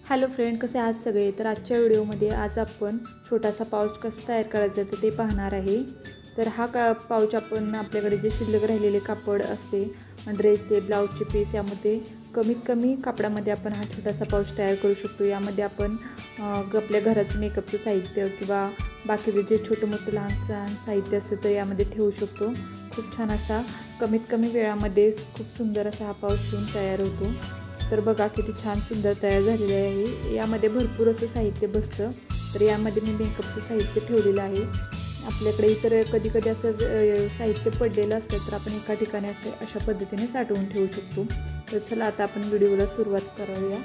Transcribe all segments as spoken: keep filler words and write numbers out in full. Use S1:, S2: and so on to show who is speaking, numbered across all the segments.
S1: Hello friend, कसे आहात सगळे। तर आजच्या व्हिडिओमध्ये आज आपण छोटासा पाऊच कसा तयार करायचा ते ते पाहणार आहे। तर हा का पाऊच आपण आपल्याकडे जे शिल्लक राहिलेले कापड असते, ड्रेसचे, ब्लाऊजचे पीस, यामध्ये कमीत कमी कापडामध्ये आपण हा छोटासा पाऊच तयार करू शकतो। यामध्ये आपण आपल्या घराचं मेकअपचं साहित्य किंवा बाकीचे जे छोटे मोठे लहान लहान साहित्य असते तर यामध्ये ठेवू शकतो। खूप छान असा कमीत कमी वेळामध्ये खूप सुंदर असा हा पाऊच शिवून तयार होतो। तर बघा किती छान सुंदर तयार झालेले आहे। यामध्ये भरपूर असं साहित्य बसतं। तर यामध्ये मी मेकअपचं साहित्य ठेवलेलं आहे। आपल्याकडे इतर कधी कधी असं साहित्य पडलेलं असतं तर आपण एका ठिकाणी असं अशा पद्धतीने साठवून ठेवू शकतो। तर चला आता आपण व्हिडिओला सुरुवात करूया।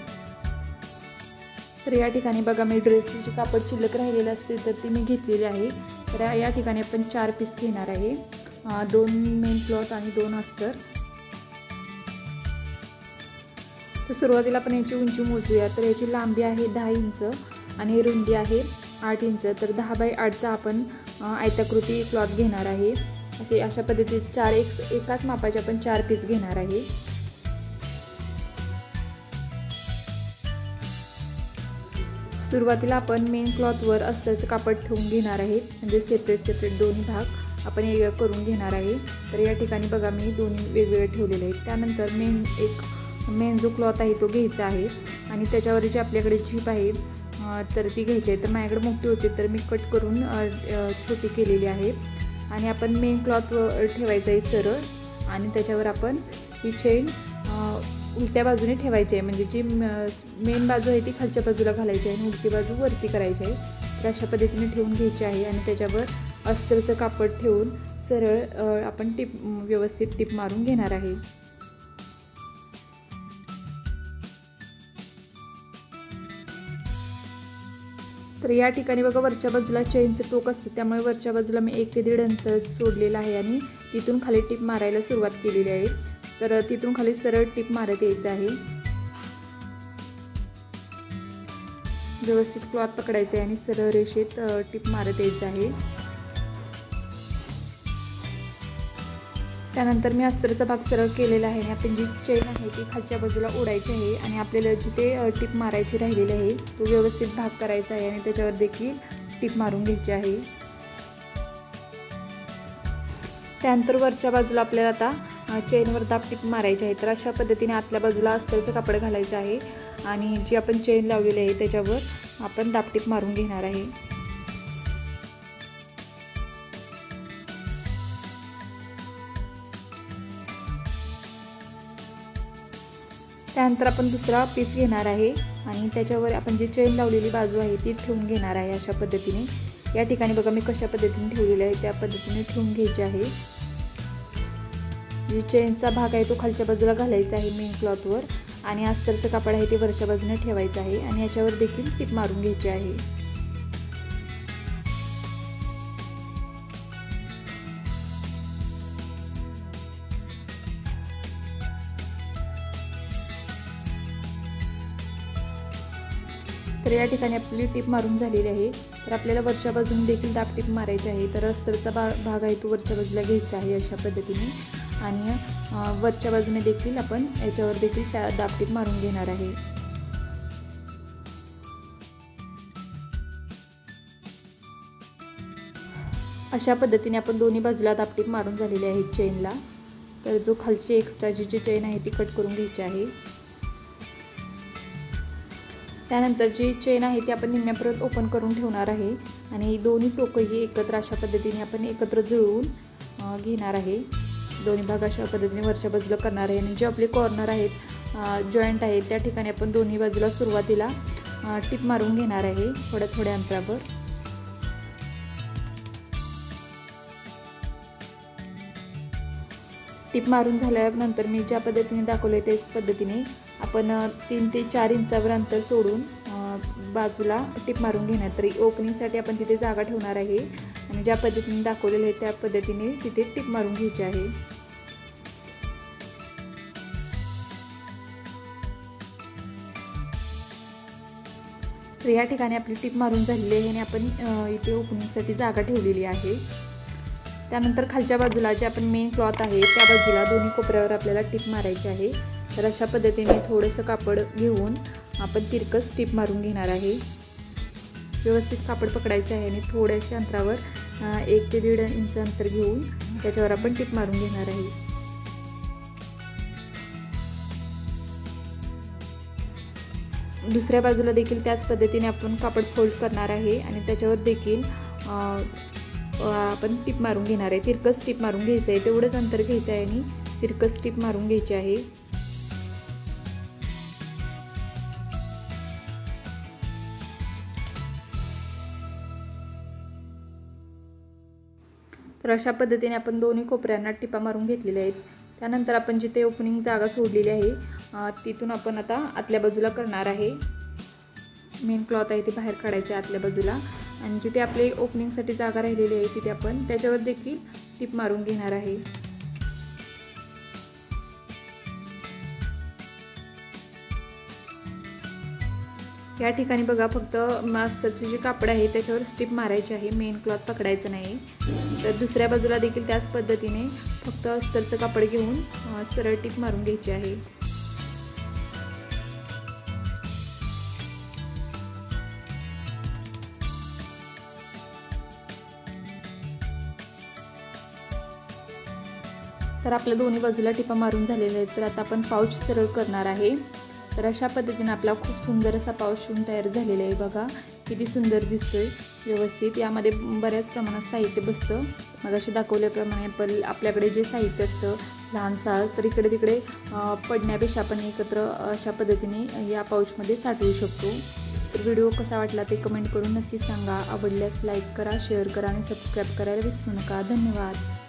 S1: तर या ठिकाणी बघा मी ड्रेसची जी कापड शिल्लक राहिलेली असते तर ती मी घेतलेली आहे। तर या ठिकाणी आपण चार पीस घेणार आहे, दोन मेन क्लॉथ आणि दोन अस्तर। तर सुरुवातीला आपण याची उंची मोजूया। तर याची लांबी आहे दहा इंच आणि रुंदी आहे आठ इंच। तर दहा बाय आठचा आपण आयताकृती क्लॉथ घेणार आहे। असे अशा पद्धतीचे चार एक एकाच मापाचे आपण चार पीस घेणार आहे। सुरुवातीला आपण मेन क्लॉथवर अस्तरचं कापड ठेवून घेणार आहे, म्हणजे सेपरेट सेपरेट दोन्ही भाग आपण एक करून घेणार आहे। तर या ठिकाणी बघा मी दोन्ही वेगवेगळे ठेवलेले आहेत। त्यानंतर मेन एक मेन जो क्लॉथ आहे तो घ्यायचा आहे आणि त्याच्यावर जी आपल्याकडे झीप आहे तर ती घ्यायची आहे। तर माझ्याकडे मोठी होती तर मी कट करून छोटी केलेली आहे आणि आपण मेन क्लॉथ ठेवायचा आहे सरळ आणि त्याच्यावर आपण ही चेन उलट्या बाजूने ठेवायची आहे, म्हणजे जी मेन बाजू आहे ती खालच्या बाजूला घालायची आहे आणि उलटी बाजू वरती करायची आहे। तर अशा पद्धतीने ठेवून घ्यायची आहे आणि त्याच्यावर अस्तरचं कापड ठेवून सरळ आपण टिप व्यवस्थित टिप मारून घेणार आहे। तर या ठिकाणी बघा वरच्या बाजूला चेनचं टोक असतं, त्यामुळे वरच्या बाजूला मी एक ते दीड अंतर सोडलेलं आहे आणि तिथून खाली टिप मारायला सुरुवात केलेली आहे। तर तिथून खाली सरळ टिप मारत यायचं आहे, व्यवस्थित क्लॉथ पकडायचं आहे आणि सरळ रेषेत टिप मारत यायचं आहे। त्यानंतर मी अस्तरचा भाग सरळ केलेला आहे आणि आपण जी चेन आहे ती खालच्या बाजूला ओढायची आहे आणि आपल्याला जिथे टिप मारायची राहिलेली आहे तो व्यवस्थित भाग करायचा आहे आणि त्याच्यावर देखील टिप मारून घ्यायची आहे। त्यानंतर वरच्या बाजूला आपल्याला आता चेनवर दाब टिप मारायची आहे। तर अशा पद्धतीने आतल्या बाजूला अस्तरचं कापड घालायचं आहे आणि जी आपण चेन लावलेली आहे त्याच्यावर आपण दाब टिप मारून घेणार आहे। त्यानंतर आपण दुसरा पीस घेणार आहे आणि त्याच्यावर आपण जी चेन लावलेली बाजू आहे ती ठेवून घेणार आहे अशा पद्धतीने। या ठिकाणी बघा मी कशा पद्धतीने ठेवलेली आहे त्या पद्धतीने ठेवून घ्यायची आहे। जी चेनचा भाग आहे तो खालच्या बाजूला घालायचा आहे मेन क्लॉथवर आणि अस्तरचं कापड आहे ते वरच्या बाजूने ठेवायचं आहे आणि याच्यावर देखील टिप मारून घ्यायची आहे। तर या ठिकाणी आपली टिप मारून झालेली आहे। तर आपल्याला वरच्या बाजूने देखील दाब टिप मारायची आहे। तर अस्तरचा बा भाग आहे तो वरच्या बाजूला घ्यायचा आहे अशा पद्धतीने आणि वरच्या बाजूने देखील आपण याच्यावर देखील त्या दाब टिप मारून घेणार आहे। अशा पद्धतीने आपण दोन्ही बाजूला दाब टिप मारून झालेली आहे चेनला। तर जो खालची एक्स्ट्राची जी चेन आहे ती कट करून घ्यायची आहे। त्यानंतर जी चेन आहे ती आपण निम्म्यापर्यंत ओपन करून ठेवणार आहे आणि दोन्ही टोकंही एकत्र अशा पद्धतीने आपण एकत्र जुळवून घेणार आहे। दोन्ही भाग अशा पद्धतीने वरच्या बाजूला करणार आहे आणि जे आपले कॉर्नर आहेत जॉईंट आहेत त्या ठिकाणी आपण दोन्ही बाजूला सुरुवातीला टिप मारून घेणार आहे थोड्या थोड्या अंतरावर। टिप मारून झाल्यानंतर मी ज्या पद्धतीने दाखवले त्याच पद्धतीने आपण तीन ते चार इंचावर अंतर सोडून बाजूला टिप मारून घेणार। तरी ओपनिंगसाठी आपण तिथे जागा ठेवणार आहे आणि ज्या पद्धतीने दाखवलेले आहे त्या पद्धतीने तिथे टिप मारून घ्यायची आहे। तर या ठिकाणी आपली टिप मारून झालेली आहे आणि आपण इथे ओपनिंगसाठी जागा ठेवलेली आहे। त्यानंतर खालच्या बाजूला जे आपण मेन क्लॉथ आहे त्या बाजूला दोन्ही कोपऱ्यावर आपल्याला टिप मारायची आहे। तर अशा पद्धतीने थोडंसं कापड घेऊन आपण तिरकस टिप मारून घेणार आहे। व्यवस्थित कापड पकडायचे आहे आणि थोड्याशा अंतरावर एक ते दीड इंच अंतर घेऊन त्याच्यावर आपण टिप मारून घेणार आहे। दुसऱ्या बाजूला देखील त्याच पद्धतीने आपण कापड फोल्ड करणार आहे आणि त्याच्यावर देखील आपण टिप मारून घेणार आहे। तिरकस टिप मारून घ्यायचं आहे, तेवढंच अंतर घ्यायचं आहे आणि तिरकस टिप मारून घ्यायची आहे। तर अशा पद्धतीने आपण दोन्ही कोपऱ्यांना टिपा मारून घेतलेल्या आहेत। त्यानंतर आपण जिथे ओपनिंग जागा सोडलेली आहे तिथून आपण आता आतल्या बाजूला करणार आहे। मेन क्लॉथ आहे ते बाहेर काढायचे आतल्या बाजूला आणि जिथे आपले ओपनिंगसाठी जागा राहिलेली आहे तिथे आपण त्याच्यावर देखील टिप मारून घेणार आहे। या ठिकाणी बघा फक्त मास्तरचे जे कापड आहे त्याच्यावर स्टिप मारायची आहे, मेन क्लॉथ पकडायचं नाही। तर दुसऱ्या बाजूला देखील त्याच पद्धतीने फक्त अस्तरचं कापड घेऊन सरळ टिप मारून घ्यायची आहे। तर आपल्या दोन्ही बाजूला टिपा मारून झालेल्या आहेत। तर आता आपण पाऊच सरळ करणार आहे। तर अशा पद्धतीने आपला खूप सुंदर असा पाऊच शिवून तयार झालेला आहे। बघा किती सुंदर दिसतोय व्यवस्थित। यामध्ये बऱ्याच प्रमाणात साहित्य बसतं। मगाशी दाखवल्याप्रमाणे आपण आपल्याकडे जे साहित्य असतं लहानसा तर इकडे तिकडे पडण्यापेक्षा आपण एकत्र अशा पद्धतीने या पाऊचमध्ये साठवू शकतो। तर व्हिडिओ कसा वाटला ते कमेंट करून नक्की सांगा। आवडल्यास लाईक करा, शेअर करा आणि सबस्क्राईब करायला विसरू नका। धन्यवाद।